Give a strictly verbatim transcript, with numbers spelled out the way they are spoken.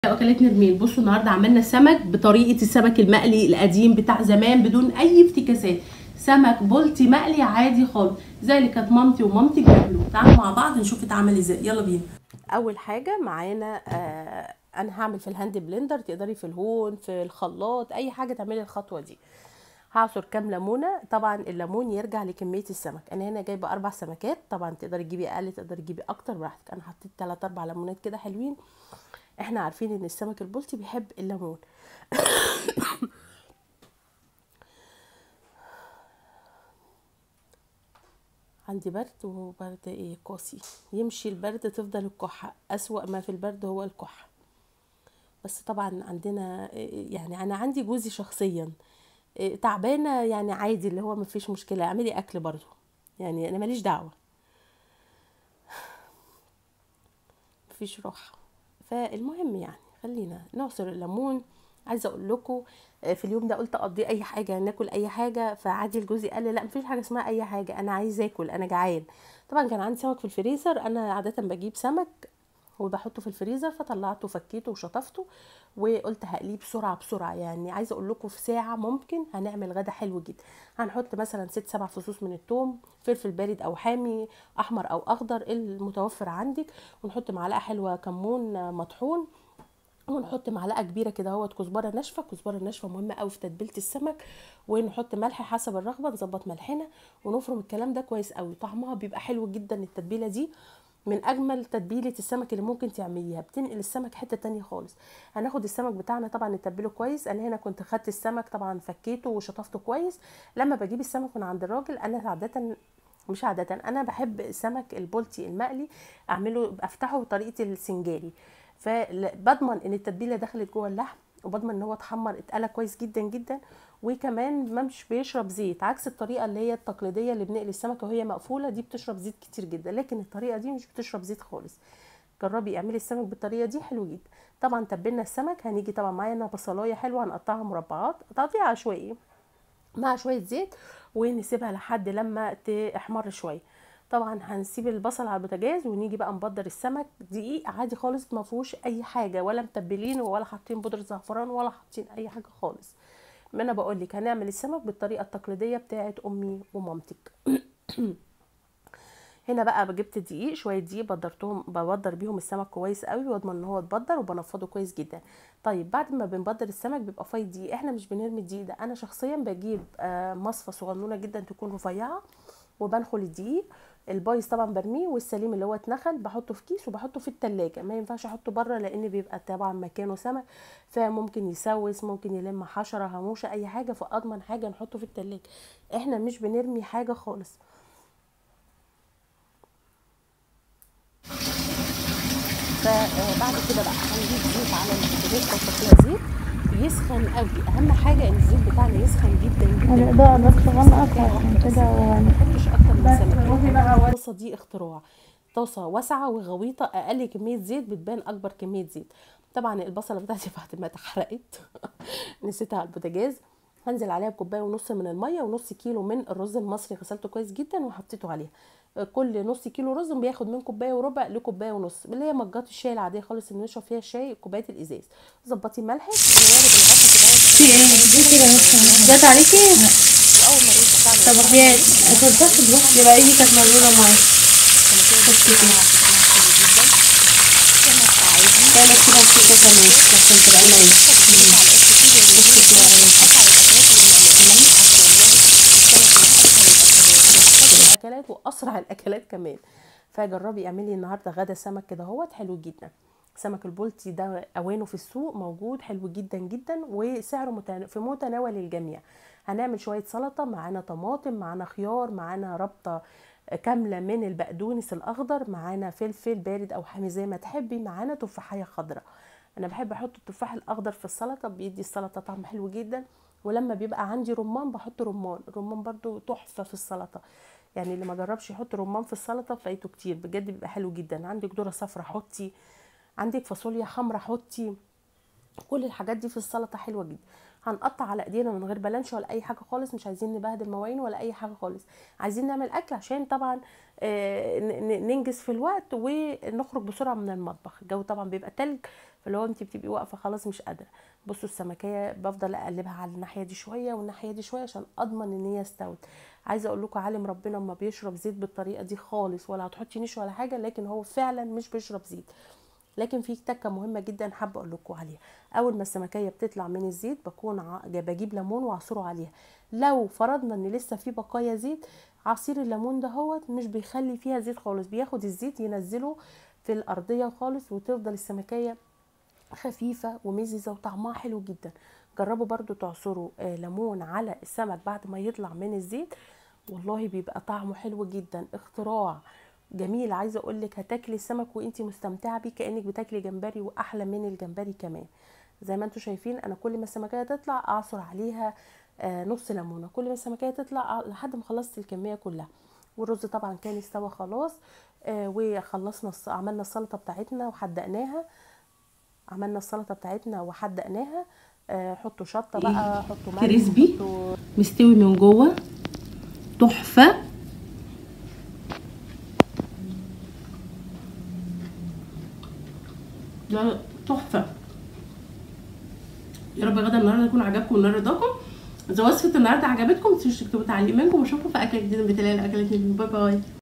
اكلات نرمين. بصوا النهارده عملنا سمك بطريقه السمك المقلي القديم بتاع زمان بدون اي افتكاسات، سمك بلطي مقلي عادي خالص زي اللي كانت مامتي ومامتي بياكلوه. تعالوا مع بعض نشوف اتعمل ازاي، يلا بينا. اول حاجه معانا آه انا هعمل في الهاند بلندر، تقدري في الهون في الخلاط اي حاجه تعملي الخطوه دي. هعصر كام ليمونه، طبعا الليمون يرجع لكميه السمك. انا هنا جايبه اربع سمكات، طبعا تقدري تجيبي اقل تقدري تجيبي اكتر براحتك. انا حطيت تلاتة اربع ليمونات كده حلوين. احنا عارفين ان السمك البلطي بيحب الليمون. عندي برد وبرد ايه قاسي، يمشي البرد تفضل الكحة، اسوأ ما في البرد هو الكحة. بس طبعا عندنا يعني انا عندي جوزي شخصيا تعبانة، يعني عادي اللي هو مفيش مشكلة، اعملي اكل برضو، يعني انا ماليش دعوة، مفيش راحة. فالمهم يعني خلينا نعصر الليمون. عايزه اقول لكم في اليوم ده قلت اقضي اي حاجه، ناكل اي حاجه، فعادي الجوزي قال لي لا مفيش حاجه اسمها اي حاجه، انا عايز اكل، انا جعان. طبعا كان عندي سمك في الفريزر، انا عاده بجيب سمك وبحطه في الفريزر، فطلعته وفكيته وشطفته وقلت هقليه بسرعه بسرعه. يعني عايزه اقول لكم في ساعه ممكن هنعمل غدا حلو جدا. هنحط مثلا ست سبع فصوص من الثوم، فلفل بارد او حامي، احمر او اخضر المتوفر عندك، ونحط معلقه حلوه كمون مطحون، ونحط معلقه كبيره كده اهوت كزبره ناشفه. الكزبره الناشفه مهمه قوي في تتبيله السمك. ونحط ملح حسب الرغبه، نظبط ملحنا ونفرم الكلام ده كويس قوي، طعمها بيبقى حلو جدا. التتبيله دي من اجمل تتبيله السمك اللي ممكن تعمليها، بتنقل السمك حته تانية خالص. هناخد السمك بتاعنا طبعا نتبله كويس. انا هنا كنت خدت السمك طبعا فكيته وشطفته كويس. لما بجيب السمك من عند الراجل، انا عاده مش عادة انا بحب السمك البلطي المقلي اعمله افتحه بطريقة السنجاري، فبضمن ان التتبيله دخلت جوه اللحم، وبضمن ان هو اتحمر اتقلى كويس جدا جدا، وكمان ما مش بيشرب زيت، عكس الطريقه اللي هي التقليديه اللي بنقلي السمكه وهي مقفوله، دي بتشرب زيت كتير جدا، لكن الطريقه دي مش بتشرب زيت خالص. جربي اعملي السمك بالطريقه دي حلو جدا. طبعا تبلنا السمك، هنيجي طبعا معانا بصلايه حلوه هنقطعها مربعات تقطيع عشوائي مع شويه زيت، ونسيبها لحد لما تحمر شويه. طبعا هنسيب البصل على البوتاجاز، ونيجي بقى نبدر السمك دقيق عادي خالص، ما فيهوش اي حاجه، ولا متبلينه ولا حاطين بودره زعفران ولا حاطين اي حاجه خالص. ما انا بقول لك هنعمل السمك بالطريقه التقليديه بتاعه امي ومامتك. هنا بقى جبت دقيق، شويه دقيق بدرتهم، ببدر بيهم السمك كويس قوي، واضمن ان هو اتبدر، وبنفضه كويس جدا. طيب بعد ما بنبدر السمك بيبقى فايض دقيق، احنا مش بنرمي الدقيق ده، انا شخصيا بجيب مصفى صغنونه جدا تكون رفيعه، وبنخل الدقيق البايظ طبعا برميه، والسليم اللي هو اتنخل بحطه في كيس وبحطه في التلاجة. ما ينفعش احطه بره لان بيبقى طبعا مكانه سمك، فممكن يسوس، ممكن يلم حشره هاموشه اي حاجه، فاضمن حاجه نحطه في التلاجة. احنا مش بنرمي حاجه خالص. فبعد كده بقى هنجيب زيت على البوتاجاز، نحط فيها زيت يسخن قوي، اهم حاجه ان الزيت بتاعنا يسخن جدا جدا. الاضاءة بس غامقة فعشان كده ما نحطش اكتر من بس سمكه. روحي بقى. الطاسه دي اختراع، طاسه واسعه وغويطه، اقل كميه زيت بتبان اكبر كميه زيت. طبعا البصله بتاعتي بعد ما اتحرقت نسيتها على البوتاجاز. هنزل عليها بكوبايه ونص من الميه، ونص كيلو من الرز المصري غسلته كويس جدا وحطيته عليها. كل نص كيلو رز بياخد من كوبايه وربع لكوبايه ونص، اللي هي مجات الشاي العاديه خالص اللي بنشرب فيها الشاي، كوبايه الازاز. ظبطي ملحك ووارد الغطا كده في ايه دي كده بس جت عليكي؟ واول ما الرز بتاعنا طب هي اتوضحت بس يبقى ايدي كانت مبلوله معايا. بصي كده تعمل كده بسيطة كمان عشان تبقى نايمة. الاكلات واسرع الاكلات كمان. فجربي اعملي النهارده غدا سمك كده اهوت حلو جدا. سمك البلطي ده اوانه في السوق موجود حلو جدا جدا، وسعره في متناول الجميع. هنعمل شويه سلطه، معانا طماطم، معانا خيار، معانا ربطه كامله من البقدونس الاخضر، معانا فلفل بارد او حامي زي ما تحبي، معانا تفاحيه خضراء. انا بحب احط التفاح الاخضر في السلطه، بيدي السلطه طعم حلو جدا. ولما بيبقى عندي رمان بحط رمان، الرمان برضو تحفه في السلطه. يعني اللي ما جربش يحط رمان في السلطه فايته كتير، بجد بيبقى حلو جدا. عندك ذره صفرا حطي، عندك فاصوليا حمرا حطي، كل الحاجات دي في السلطه حلوه جدا. هنقطع على ايدينا من غير بلانش ولا اي حاجه خالص، مش عايزين نبهدل مواعين ولا اي حاجه خالص، عايزين نعمل اكل عشان طبعا آه ننجز في الوقت ونخرج بسرعه من المطبخ. الجو طبعا بيبقى تلج، فاللي هو انت بتبقي واقفه خلاص مش قادره. بصوا السمكيه بفضل اقلبها على الناحيه دي شويه والناحيه دي شويه عشان اضمن ان هي استوت. عايزه اقول لكم عالم ربنا ما بيشرب زيت بالطريقه دي خالص، ولا هتحطي نشا ولا حاجه، لكن هو فعلا مش بيشرب زيت. لكن في تكه مهمه جدا حابه اقول لكم عليها. اول ما السمكيه بتطلع من الزيت بكون ع... بجيب ليمون واعصره عليها. لو فرضنا ان لسه في بقايا زيت، عصير الليمون ده هو مش بيخلي فيها زيت خالص، بياخد الزيت ينزله في الارضيه خالص، وتفضل السمكيه خفيفه ومززه وطعمها حلو جدا. جربوا برضو تعصروا آه ليمون على السمك بعد ما يطلع من الزيت، والله بيبقى طعمه حلو جدا، اختراع جميل. عايزه اقول لك هتاكلي السمك وانتي مستمتعه بيه كانك بتاكلي جمبري، واحلى من الجمبري كمان. زي ما انتم شايفين انا كل ما السمكيه تطلع اعصر عليها آه نص ليمونه، كل ما السمكيه تطلع لحد ما خلصت الكميه كلها. والرز طبعا كان استوى خلاص، آه وخلصنا عملنا السلطه بتاعتنا وحدقناها، عملنا السلطه بتاعتنا وحدقناها. آه حطوا شطه بقى، حطوا ملح، كريسبي حطوا مستوي من جوه، تحفه. لا تحفه. يا رب غدا النهارده يكون عجبكم ونال رضاكم. اذا وصفه النهارده عجبتكم متنسوش تكتبوا تعليق منكم، واشوفكم في اكله جديده من بتلاقي الاكلات. باي باي.